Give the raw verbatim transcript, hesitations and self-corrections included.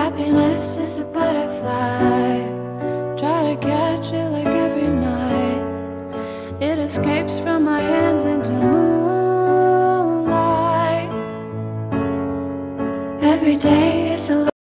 Happiness is a butterfly, try to catch it like every night. It escapes from my hands into moonlight. Every day is a